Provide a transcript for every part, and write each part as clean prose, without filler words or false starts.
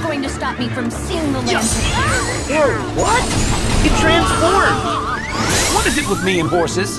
going to stop me from seeing the lantern. Whoa, what? It transformed! What is it with me and horses?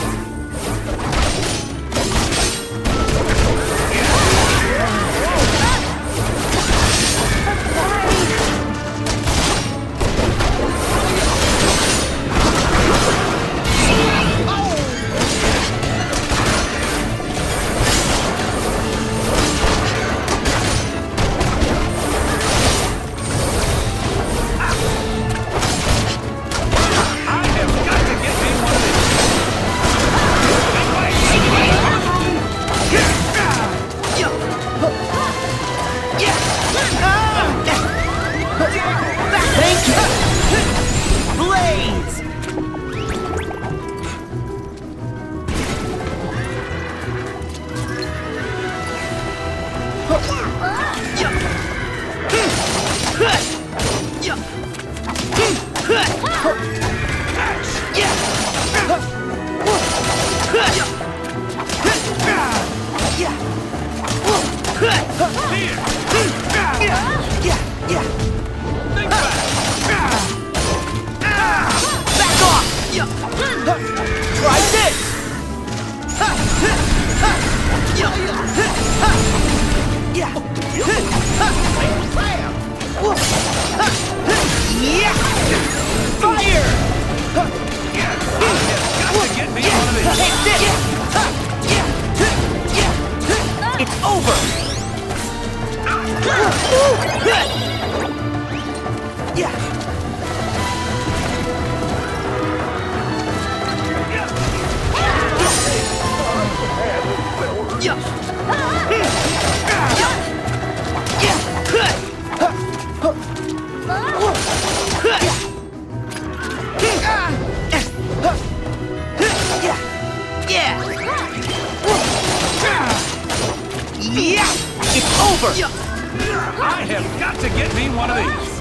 I have got to get me one of these.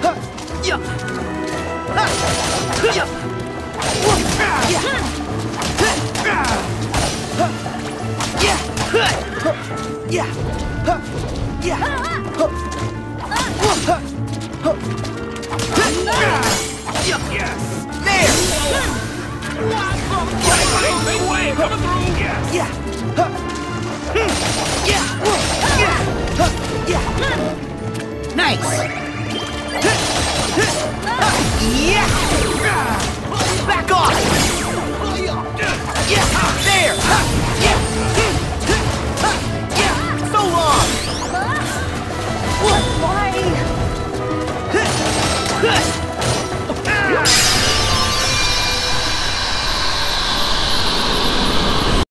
Yes. There. Big wave coming through. Yes. Nice! Yeah! Back off!